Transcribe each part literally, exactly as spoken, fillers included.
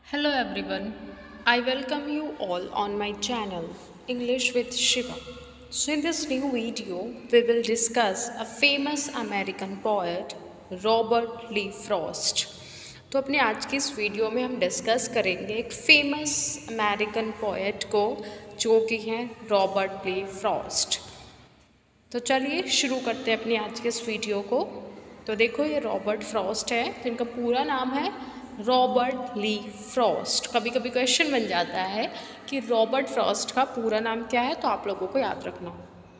Hello everyone, I welcome you all on my channel English with Shiva. So in this new video, we will discuss a famous American poet Robert Lee Frost. तो अपने आज की इस video में हम discuss करेंगे एक famous American poet को जो कि हैं रॉबर्ट ली फ्रॉस्ट। तो चलिए शुरू करते हैं अपनी आज के इस वीडियो को। तो देखो ये रॉबर्ट फ्रॉस्ट है, तो इनका पूरा नाम है रॉबर्ट ली फ्रॉस्ट। कभी कभी क्वेश्चन बन जाता है कि रॉबर्ट फ्रॉस्ट का पूरा नाम क्या है, तो आप लोगों को याद रखना।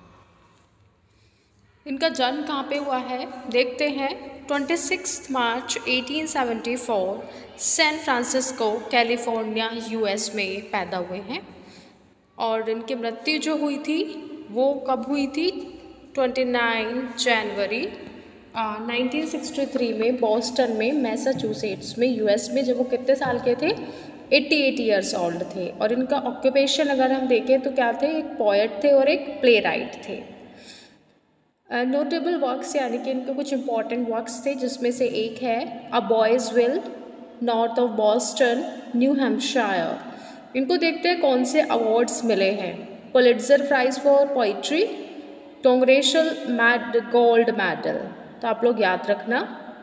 इनका जन्म कहाँ पे हुआ है देखते हैं। छब्बीस मार्च अठारह सौ चौहत्तर सैन फ्रांसिस्को कैलिफोर्निया यूएस में पैदा हुए हैं। और इनकी मृत्यु जो हुई थी वो कब हुई थी? उनतीस जनवरी नाइनटीन सिक्सटी थ्री में बॉस्टन में मैसाचुसेट्स में यूएस में, जब वो कितने साल के थे? अट्ठासी इयर्स ओल्ड थे। और इनका ऑक्यूपेशन अगर हम देखें तो क्या थे? एक पोएट थे और एक प्ले राइट थे। नोटेबल uh, वर्क्स यानी कि इनके कुछ इंपॉर्टेंट वर्क्स थे, जिसमें से एक है a boy's will, north of Boston, New Hampshire. इनको देखते हैं कौन से अवार्ड्स मिले हैं। Pulitzer prize for poetry, congressional gold medal. तो आप लोग याद रखना।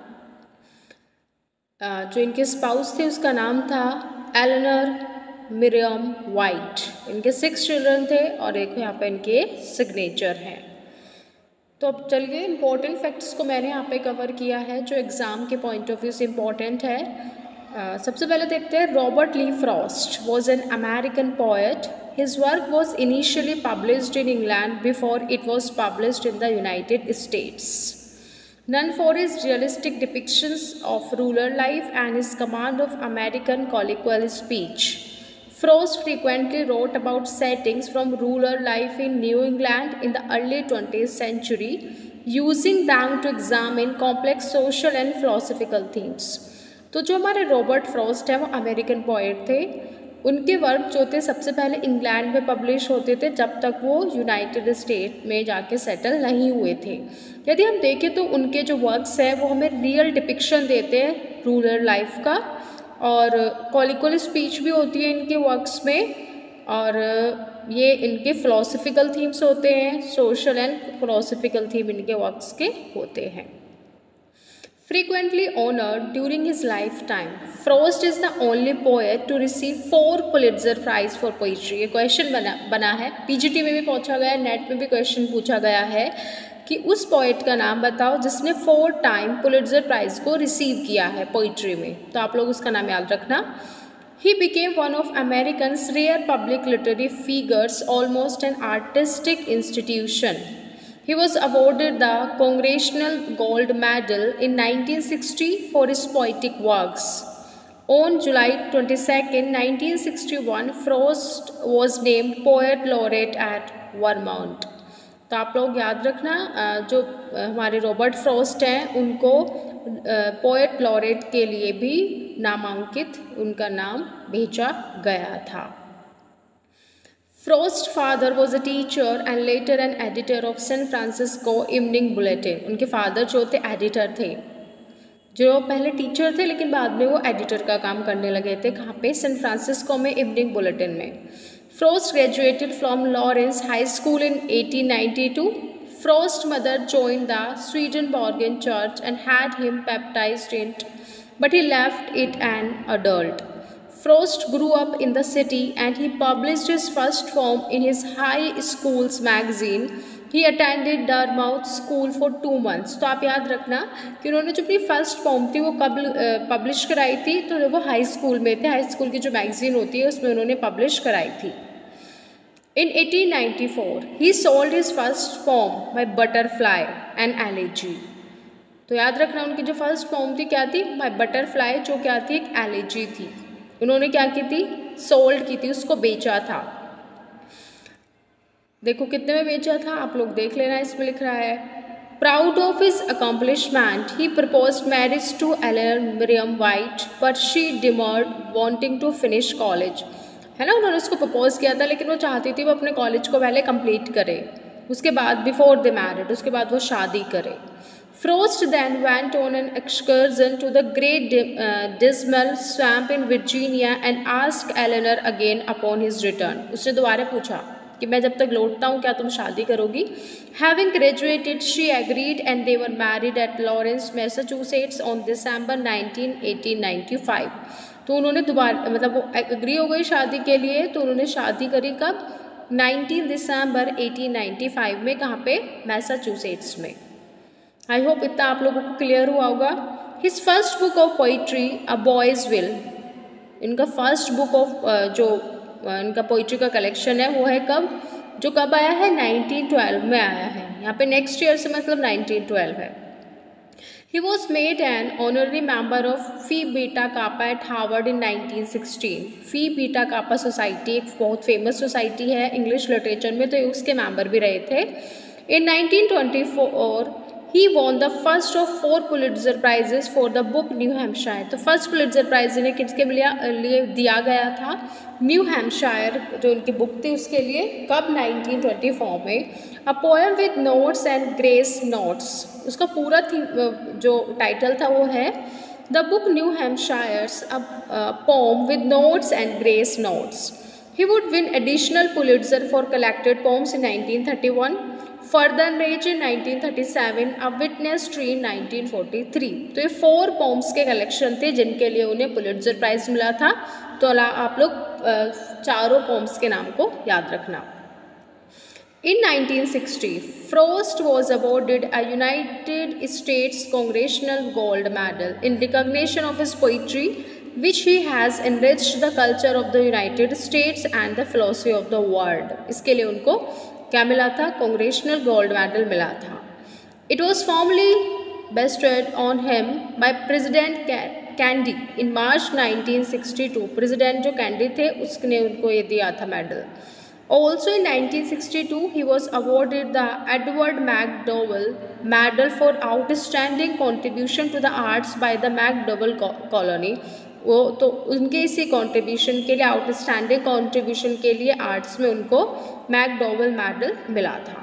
जो इनके स्पाउस थे उसका नाम था एलेनर मिरियम वाइट। इनके सिक्स चिल्ड्रन थे और एक यहाँ पे इनके सिग्नेचर हैं। तो अब चलिए इम्पोर्टेंट फैक्ट्स को मैंने यहाँ पे कवर किया है जो एग्ज़ाम के पॉइंट ऑफ व्यू से इम्पॉर्टेंट है। uh, सबसे पहले देखते हैं Robert Lee Frost was an American poet. His work was initially published in England before it was published in the United States. Known for his realistic depictions of rural life and his command of American colloquial speech, Frost frequently wrote about settings from rural life in New England in the early twentieth century, using them to examine complex social and philosophical themes. तो जो हमारे Robert Frost हैं वो American poet थे। उनके work जो थे सबसे पहले इंग्लैंड में पब्लिश होते थे, जब तक वो यूनाइटेड स्टेट में जाके सेटल नहीं हुए थे। यदि हम देखें तो उनके जो वर्क्स हैं वो हमें रियल डिपिक्शन देते हैं रूरल लाइफ का, और कॉलिक्वल स्पीच भी होती है इनके वर्क्स में, और ये इनके फिलोसफिकल थीम्स होते हैं, सोशल एंड फिलोसफिकल थीम इनके वर्क्स के होते हैं। Frequently honored during his lifetime, Frost is the only poet to receive four Pulitzer Prize for poetry। ये क्वेश्चन बना बना है, पीजीटी में भी पूछा गया है, नेट में भी क्वेश्चन पूछा गया है कि उस पोएट का नाम बताओ जिसने फोर टाइम पुलिट्जर प्राइज को रिसीव किया है पोइट्री में। तो आप लोग उसका नाम याद रखना। He became one of America's rare public literary figures, almost an artistic institution. He was awarded the Congressional Gold Medal in nineteen sixty for his poetic works. On July twenty-second, nineteen sixty-one, Frost was named Poet Laureate at Vermont. तो आप लोग याद रखना, जो हमारे Robert Frost हैं उनको poet laureate के लिए भी नामांकित उनका नाम भेजा गया था। Frost's father was a teacher and later an editor of San Francisco Evening Bulletin। उनके फादर जो थे एडिटर थे, जो पहले टीचर थे लेकिन बाद में वो एडिटर का काम करने लगे थे। कहाँ पे? सैन फ्रांसिस्को में इवनिंग बुलेटिन में। Frost graduated from Lawrence High School in eighteen ninety-two. Frost's mother joined the Swedenborgian Church and had him baptized in it, but he left it an adult. Frost grew up in the city and he published his first poem in his high school's magazine. He attended Dartmouth School for two months। तो आप याद रखना कि उन्होंने जो अपनी first pome थी वो कब पब्लिश कराई थी? तो जब वो हाई स्कूल में थे, हाई स्कूल की जो मैगजीन होती है उसमें उन्होंने पब्लिश कराई थी। In eighteen ninety-four, he sold his first poem by Butterfly and Elegy। तो याद रखना उनकी जो फर्स्ट पोम थी क्या थी? by Butterfly, जो क्या थी? एक एलिजी थी। उन्होंने क्या की थी? सोल्ड की थी, उसको बेचा था। देखो कितने में बेचा था, आप लोग देख लेना, इसमें लिख रहा है। Proud of his accomplishment he proposed marriage to Eleanor Miriam White but she demurred wanting to finish college. है ना, उन्होंने उसको प्रपोज किया था लेकिन वो चाहती थी वो अपने कॉलेज को पहले कंप्लीट करे, उसके बाद बिफोर दे मैरिड, उसके बाद वो शादी करे। Frost then went on an excursion to the Great uh, Dismal Swamp in Virginia and asked Eleanor again upon his return. उसने दोबारा पूछा कि मैं जब तक लौटता हूँ क्या तुम शादी करोगी? Having graduated, she agreed and they were married at Lawrence, Massachusetts on December nineteenth, eighteen ninety-five. तो उन्होंने दोबारा मतलब वो एग्री हो गई शादी के लिए, तो उन्होंने शादी करी कब? Nineteen December eighteen ninety five में. कहाँ पे? मैसाचुसेट्स में. आई होप इतना आप लोगों को क्लियर हुआ होगा. His first book of poetry a boy's will, इनका फर्स्ट बुक ऑफ जो इनका पोइट्री का कलेक्शन है वो है कब? जो कब आया है? नाइनटीन ट्वेल्व में आया है. यहाँ पे नेक्स्ट ईयर से मतलब नाइनटीन ट्वेल्व है. He was made an honorary member of Phi Beta Kappa at Harvard in nineteen sixteen. Phi Beta Kappa society एक बहुत फेमस सोसाइटी है इंग्लिश लिटरेचर में, तो उसके मेंबर भी रहे थे. In nineteen twenty four he won the first of four Pulitzer prizes for the book New Hampshire. तो फर्स्ट पुलिट्जर प्राइज इन्हें किसके लिए दिया गया था? न्यू हैम्पशायर जो उनकी बुक थी उसके लिए. कब? नाइनटीन ट्वेंटी फोर में. A poem with notes and grace notes, उसका पूरा थी जो टाइटल था वो है the book New Hampshire's a poem with notes and grace notes. He would win additional Pulitzer for collected poems in nineteen thirty one, Further Rage in nineteen thirty seven, A Witness Tree in nineteen forty three. तो ये four poems के collection थे जिनके लिए उन्हें Pulitzer prize मिला था. तो आप लोग चारों पोम्स के नाम को याद रखना. In nineteen sixty, Frost was awarded a United States Congressional Gold Medal in recognition of his poetry, which he has enriched the culture of the United States and the philosophy of the world. इसके लिए उनको क्या मिला था? Congressional gold medal मिला था. It was formally vested on him by president Kennedy in March nineteen sixty two. President जो Kennedy थे उसने उनको ये दिया था medal. Also in nineteen sixty two he was awarded the Edward MacDowell Medal for outstanding contribution to the arts by the MacDowell Colony. वो तो उनके इसी कंट्रीब्यूशन के लिए, आउटस्टैंडिंग कंट्रीब्यूशन के लिए आर्ट्स में उनको मैकडोवल मेडल मिला था.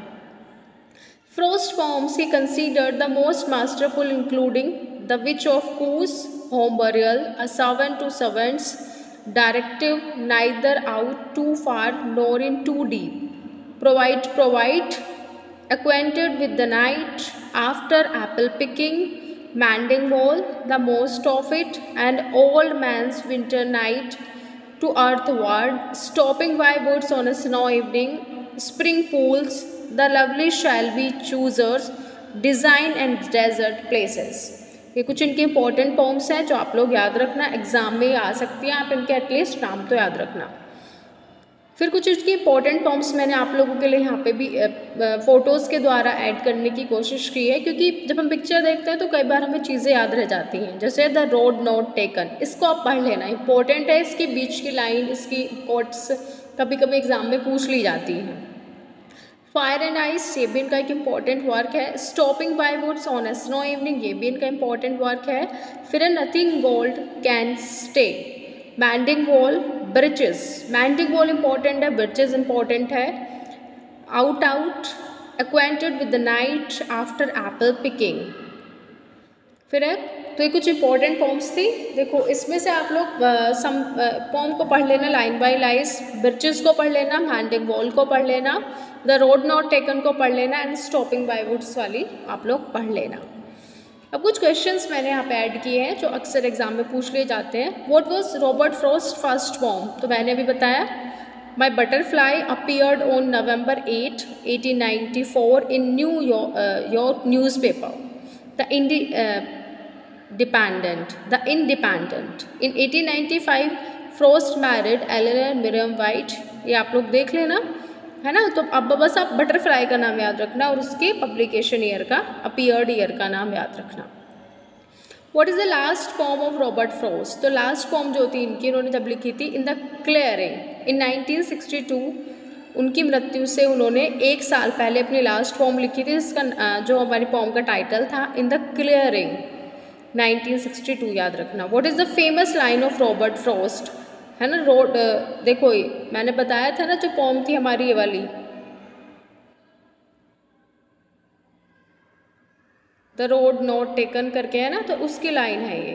Frost poems he considered the most masterful including the witch of Coos, home burial, a servant to servants, directive, neither out too far nor in too deep, provide provide, acquainted with the night, after apple picking, mending wall, the most of it, and old man's winter night, to earthward, stopping by woods on a snow evening, spring pools, the lovely shall be choosers, design and desert places. ये कुछ इनके important poems हैं जो आप लोग याद रखना, exam में आ सकती हैं. आप इनके एटलीस्ट नाम तो याद रखना. फिर कुछ इसकी इंपॉर्टेंट पोम्स मैंने आप लोगों के लिए यहाँ पे भी फ़ोटोज़ के द्वारा ऐड करने की कोशिश की है, क्योंकि जब हम पिक्चर देखते हैं तो कई बार हमें चीज़ें याद रह जाती हैं. जैसे द रोड नॉट टेकन, इसको आप पढ़ लेना, इंपॉर्टेंट है. इसकी बीच की लाइन, इसकी कोट्स कभी कभी एग्जाम में पूछ ली जाती हैं. फायर एंड आइस, ये भी इनका एक इम्पॉर्टेंट वर्क है. Stopping by woods on a snow evening, ये भी इनका इम्पॉर्टेंट वर्क है. फिर nothing gold can stay, mending wall, birches, mending wall important है, ब्रिजेस इंपॉर्टेंट है. Out out, acquainted with the night, after apple picking. फिर है तो ये कुछ इंपॉर्टेंट पोम्स थी. देखो इसमें से आप लोग सम पोम को पढ़ लेना लाइन बाय लाइस, ब्रिजेस को पढ़ लेना, मैंडिंग वॉल को पढ़ लेना, द रोड नॉट टेकन को पढ़ लेना, एंड स्टॉपिंग बाय वुड्स वाली आप लोग पढ़ लेना. अब कुछ क्वेश्चंस मैंने यहाँ पे ऐड किए हैं जो अक्सर एग्जाम में पूछ लिए जाते हैं. What was Robert Frost first poem? तो मैंने अभी बताया, my butterfly appeared on November eight eighteen ninety four in New York newspaper, the indie dependent the Independent. In eighteen ninety five Frost married Elinor Miriam White. ये आप लोग देख लेना, है ना. तो अब बस आप बटरफ्लाई का नाम याद रखना और उसके पब्लिकेशन ईयर का, अपीयर्ड ईयर का नाम याद रखना. What is the last poem of Robert Frost? तो लास्ट पोम जो थी इनकी, इन्होंने जब लिखी थी in the clearing in nineteen sixty two. उनकी मृत्यु से उन्होंने एक साल पहले अपनी लास्ट पोम लिखी थी, जिसका जो हमारी पोम का टाइटल था in the clearing, nineteen sixty two याद रखना. What is the famous line of Robert Frost? है ना, रोड देखो ये मैंने बताया था ना, जो पोम थी हमारी ये वाली, द रोड नॉट टेकन करके है ना, तो उसकी लाइन है ये।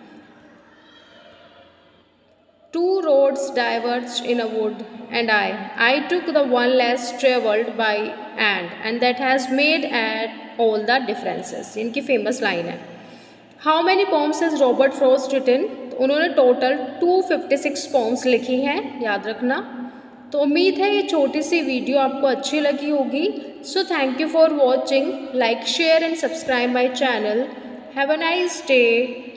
Two roads diverge in a wood and I I took the one less travelled by and and that has made at all the differences. इनकी फेमस लाइन है। How many poems has Robert Frost written? तो उन्होंने total two fifty six poems लिखी हैं, याद रखना। तो उम्मीद है ये छोटी सी वीडियो आपको अच्छी लगी होगी। So thank you for watching, like share and subscribe my channel. Have a nice day.